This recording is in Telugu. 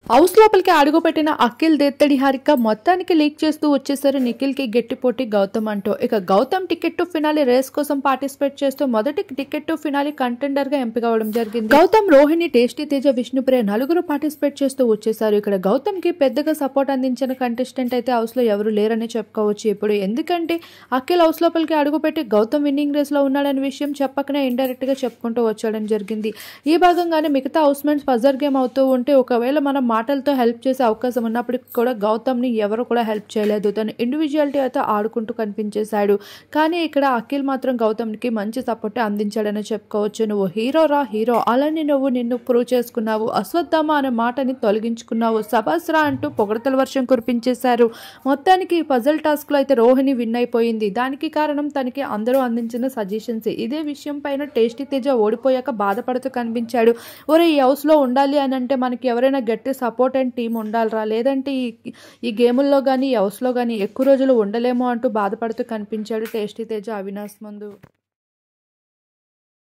హౌస్ లోపలికి అడుగుపెట్టిన అఖిల్ దేత్తడి హారిక మొత్తానికి లీక్ చేస్తూ వచ్చేసారు నిఖిల్ కి గట్టి పోటీ గౌతమ్ అంటూ. ఇక Gautham ticket to finale race కోసం పార్టిసిపేట్ చేస్తూ మొదటి టికెట్ టు ఫినాలి కంటెండర్ గా ఎంపిక అవడం జరిగింది. గౌతమ్, రోహిణి, టేస్టీ తేజ, విష్ణుప్రియ నలుగురు పార్టిసిపేట్ చేస్తూ వచ్చేసారు. ఇక్కడ గౌతమ్ కి పెద్దగా సపోర్ట్ అందించిన కంటెస్టెంట్ అయితే హౌస్ లో ఎవరు లేరని చెప్పుకోవచ్చు ఇప్పుడు. ఎందుకంటే అఖిల్ హౌస్ లోపలికి అడుగుపెట్టి గౌతమ్ విన్నింగ్ రేస్ లో ఉన్నాడనే విషయం చెప్పకనే ఇండైరెక్ట్ గా చెప్పుకుంటూ వచ్చడం జరిగింది. ఈ భాగంగానే మిగతా హౌస్ మేట్స్ పజర్ గేమ్ అవుతూ ఉంటే ఒకవేళ మనం మాటలతో హెల్ప్ చేసే అవకాశం ఉన్నప్పటికీ కూడా గౌతమ్ని ఎవరు కూడా హెల్ప్ చేయలేదు. తను ఇండివిజువాలిటీ అయితే ఆడుకుంటూ కనిపించేశాడు. కానీ ఇక్కడ అఖిల్ మాత్రం గౌతమ్కి మంచి సపోర్ట్ అందించాడని చెప్పుకోవచ్చు. నువ్వు హీరోరా హీరో, అలానే నువ్వు నిన్ను ప్రూవ్ చేసుకున్నావు, అశ్వత్థామ అనే మాటని తొలగించుకున్నావు, సబాస్రా అంటూ పొగడతల వర్షం కురిపించేశారు. మొత్తానికి ఈ పజల్ టాస్క్ లో అయితే రోహిణి విన్ అయిపోయింది. దానికి కారణం తనకి అందరూ అందించిన సజెషన్స్. ఇదే విషయం పైన టేస్టీ తేజ ఓడిపోయాక బాధపడుతూ కనిపించాడు. ఒరే, ఈ హౌస్ లో ఉండాలి అని అంటే మనకి ఎవరైనా గట్టి సపోర్ట్ అండ్ టీం ఉండాలిరా, లేదంటే ఈ గేముల్లో కానీ ఈ హౌస్లో కానీ ఎక్కువ రోజులు ఉండలేమో అంటూ బాధపడుతూ కనిపించాడు టేస్టీ తేజ అవినాష్ ముందు.